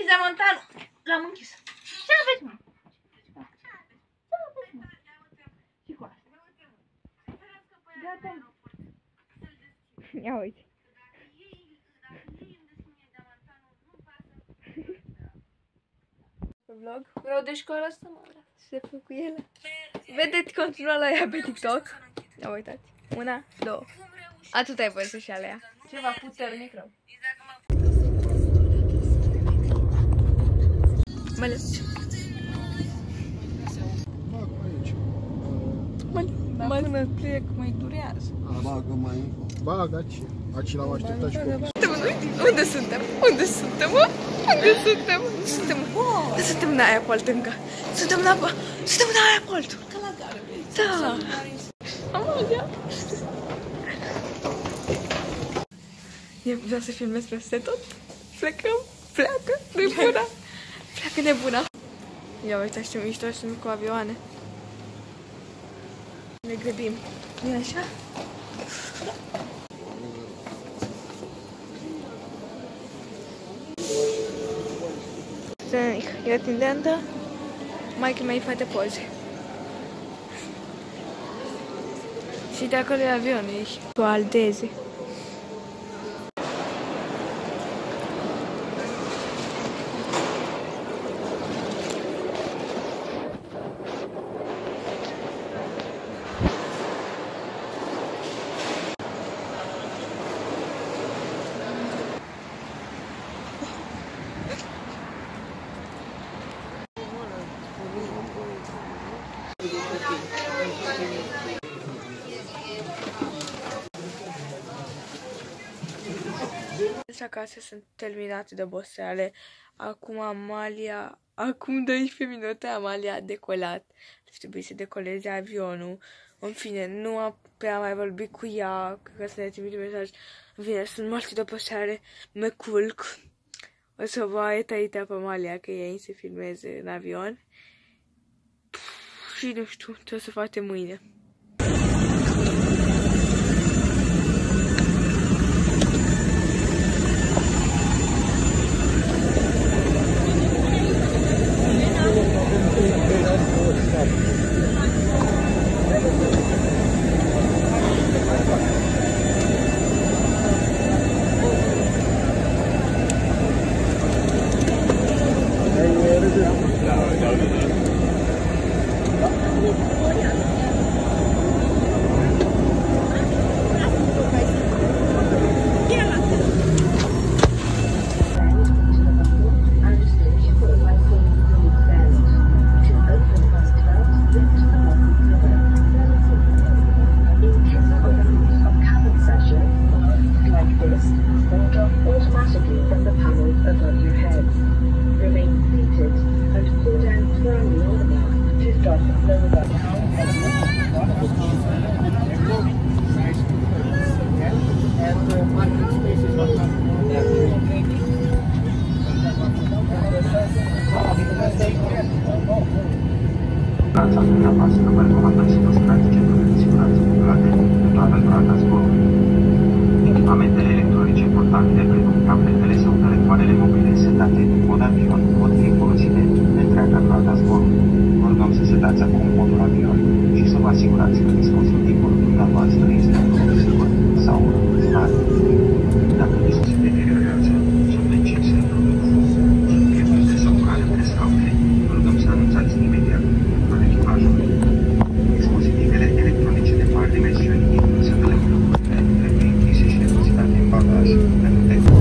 Zamontan l-am închis. Ce aveți, mă? Ce aveți, mă? Și cu asta. Gata. Ia uite. Vlog. Vreau de școală asta, mă. Se fac cu ele. Vedeți continua la ea pe TikTok. Ia uitați. 1, 2. Atât ai voie să-și alea. Ceva puternic rău. Măle. Dar până plec mai durează. Bagă mai încă. Bagă aici l-am așteptat și pe Unde suntem? Unde suntem, mă? Unde suntem? Suntem, suntem în aia Polt încă. Suntem în apă. Suntem în aia Polt. Ca la gară. Da. Amalia. Vreau să filmez peste tot. Plecăm. Pleacă nebuna. Pleacă nebuna. Ia uitați ce mișto sunt cu avioane. Ne grăbim. Nu-i așa? E atendentă. Maică mea îi face poze. Și de acolo e avionul cu aldeze. Acasă sunt terminate de oboseale. Acum acum 12 minute Amalia a decolat. Deci trebuie să decoleze avionul. În fine, nu am prea mai vorbit cu ea, că să ne trimite mesaj. În fine, sunt moarte de oboseale, mă culc. O să vă aici pe Amalia, că ei se filmeze în avion. Și nu știu ce o să facem mâine. Echipamentele electronice portabile, precum tabletele sau telefoanele mobile setate în mod avion, pot fi folosite în întreaga durata zborului. Vă rugăm să setați acum modul avion și să vă asigurați că dispozitivul dumneavoastră este în sigur sau stare. Dacă dispozitivul deteriorează, sunt necese pierdute sau cale de scaune, vă rugăm să anunțați imediat la echipajul. Dispozitivele electronice de mari dimensiuni, incluse telefonurile, trebuie închise și depozitate în bagaj pentru tehnică.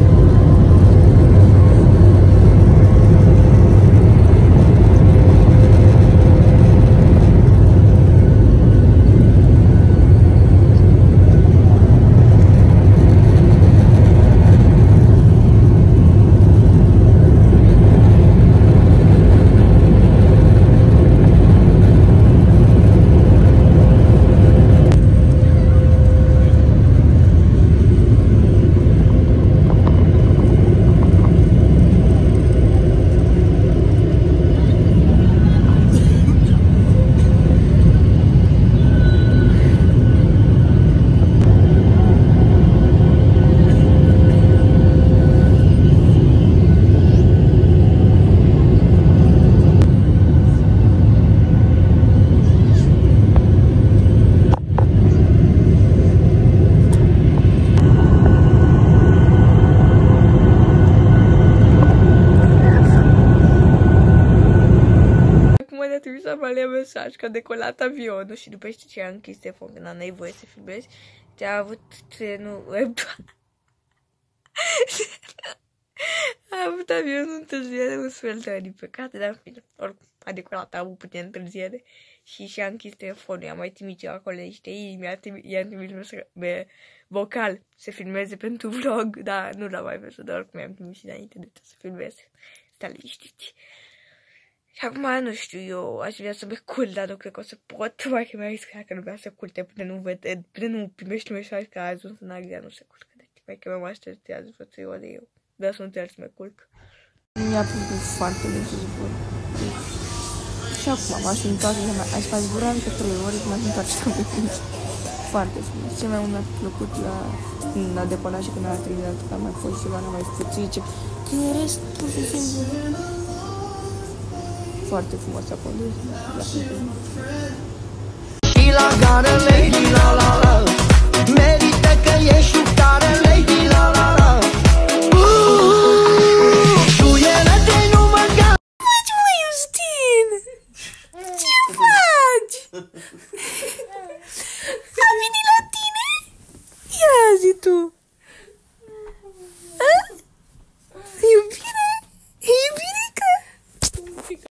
trimis Amalia mesaj că a decolat avionul și după ce a închis telefonul, că n-ai voie să filmezi, a avut trenul... a avut avionul întârziere un sfert de ori, din păcate, dar în fine, oricum, a decolat, a avut puțin întârziere și și-a închis telefonul, i-a mai trimis ceva acolo niște i-a trimis vocal să filmeze pentru vlog, dar nu l-am mai văzut, dar oricum i-am trimis și înainte de să filmeze. Stai liniștiți. Și acum, nu știu, eu aș vrea să mă culc, dar nu cred că o să pot, mai că mi-a zis că nu vrea să culte până nu primești mesaj că a ajuns în Anglia, nu se culcă. Deci, mai că mă așteptează vreo 3 ore eu. Dar sunt el să mă culc. Mi-a plăcut foarte bine să zbor. Și acum m-aș întoarce, aș mai zbura încă 3 ore, m-aș întoarce să mă culc. Foarte frumos. Ce mai mult mi-a plăcut la decolat și când a terminat, că a mai fost ceva, n-a mai fost zice. Că în rest, pur și simplu, foarte frumos acolo. Și la gară, lady, la la la, merită că ești tare, lady, la la la. Șuieră-te, nu mă gata. Ce faci, mă, Justin? Ce faci?